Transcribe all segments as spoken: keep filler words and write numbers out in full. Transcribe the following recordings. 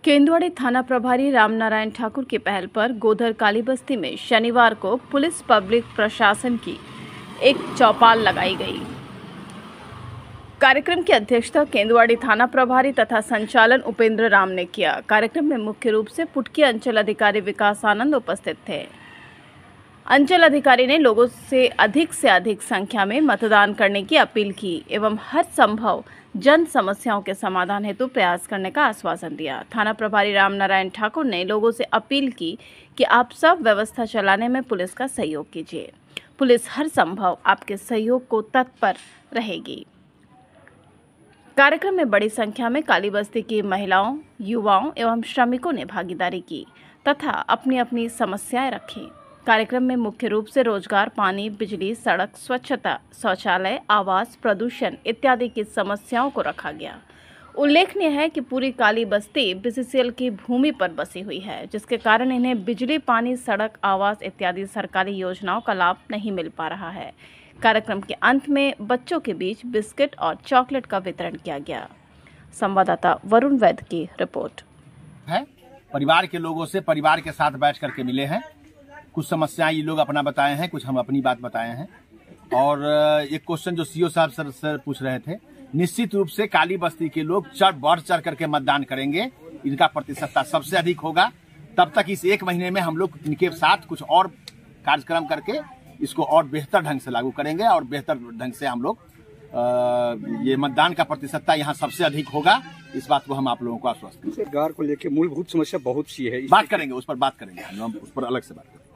केंदुआड़ी थाना प्रभारी रामनारायण ठाकुर की पहल पर गोधर काली बस्ती में शनिवार को पुलिस पब्लिक प्रशासन की एक चौपाल लगाई गई। कार्यक्रम की अध्यक्षता केंदुआड़ी थाना प्रभारी तथा संचालन उपेंद्र राम ने किया। कार्यक्रम में मुख्य रूप से पुटकी अंचल अधिकारी विकास आनंद उपस्थित थे। अंचल अधिकारी ने लोगों से अधिक से अधिक संख्या में मतदान करने की अपील की एवं हर संभव जन समस्याओं के समाधान हेतु प्रयास करने का आश्वासन दिया। थाना प्रभारी रामनारायण ठाकुर ने लोगों से अपील की कि आप सब व्यवस्था चलाने में पुलिस का सहयोग कीजिए। पुलिस हर संभव आपके सहयोग को तत्पर रहेगी। कार्यक्रम में बड़ी संख्या में काली बस्ती की महिलाओं, युवाओं एवं श्रमिकों ने भागीदारी की तथा अपनी अपनी समस्याएं रखी। कार्यक्रम में मुख्य रूप से रोजगार, पानी, बिजली, सड़क, स्वच्छता, शौचालय, आवास, प्रदूषण इत्यादि की समस्याओं को रखा गया। उल्लेखनीय है कि पूरी काली बस्ती बीसीसीएल की भूमि पर बसी हुई है, जिसके कारण इन्हें बिजली, पानी, सड़क, आवास इत्यादि सरकारी योजनाओं का लाभ नहीं मिल पा रहा है। कार्यक्रम के अंत में बच्चों के बीच बिस्किट और चॉकलेट का वितरण किया गया। संवाददाता वरुण वैद्य की रिपोर्ट है। परिवार के लोगों से परिवार के साथ बैठ करके मिले हैं। कुछ समस्याएं ये लोग अपना बताए हैं, कुछ हम अपनी बात बताए हैं। और एक क्वेश्चन जो सीओ साहब सर, सर पूछ रहे थे, निश्चित रूप से काली बस्ती के लोग चढ़ बढ़ चढ़ करके मतदान करेंगे। इनका प्रतिशतता सबसे अधिक होगा। तब तक इस एक महीने में हम लोग इनके साथ कुछ और कार्यक्रम करके इसको और बेहतर ढंग से लागू करेंगे और बेहतर ढंग से हम लोग ये मतदान का प्रतिशतता यहाँ सबसे अधिक होगा। इस बात को हम आप लोगों को आश्वस्त करेंगे। सरकार को लेकर मूलभूत समस्या बहुत सी है, बात करेंगे, उस पर बात करेंगे, हम उस पर अलग से बात करेंगे।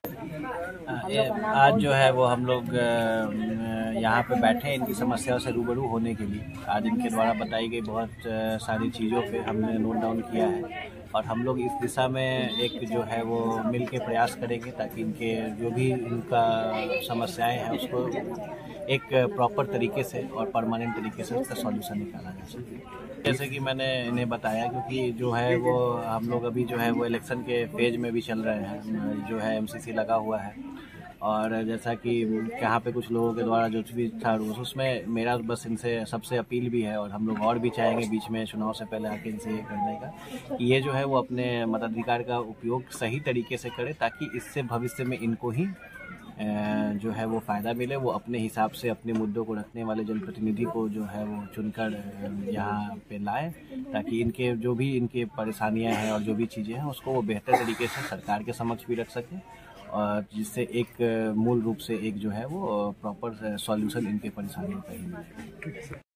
आज जो है वो हम लोग यहाँ पे बैठे हैं इनकी समस्याओं से रूबरू होने के लिए। आज इनके द्वारा बताई गई बहुत सारी चीज़ों पे हमने नोट डाउन किया है और हम लोग इस दिशा में एक जो है वो मिल के प्रयास करेंगे ताकि इनके जो भी इनका समस्याएं हैं उसको एक प्रॉपर तरीके से और परमानेंट तरीके से उसका सॉल्यूशन निकाला जा सके। जैसे कि मैंने इन्हें बताया, क्योंकि जो है वो हम लोग अभी जो है वो इलेक्शन के फेज में भी चल रहे हैं, जो है एमसीसी लगा हुआ है और जैसा कि यहाँ पे कुछ लोगों के द्वारा जो भी था उसमें मेरा बस इनसे सबसे अपील भी है और हम लोग और भी चाहेंगे बीच में चुनाव से पहले आके इनसे ये करने का कि ये जो है वो अपने मताधिकार का उपयोग सही तरीके से करे ताकि इससे भविष्य में इनको ही जो है वो फ़ायदा मिले। वो अपने हिसाब से अपने मुद्दों को रखने वाले जनप्रतिनिधि को जो है वो चुनकर यहाँ पे लाए ताकि इनके जो भी इनके परेशानियाँ हैं और जो भी चीज़ें हैं उसको वो बेहतर तरीके से सरकार के समक्ष भी रख सकें और जिससे एक मूल रूप से एक जो है वो प्रॉपर सॉल्यूशन इनके परेशानियों का ही मिले।